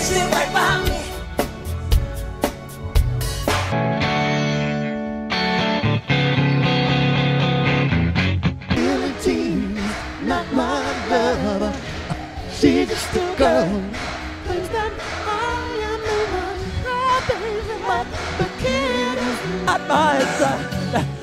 sit right behind me. Not my lover, she's just a girl. Thinks that I am the one, baby, but the kid is not my son.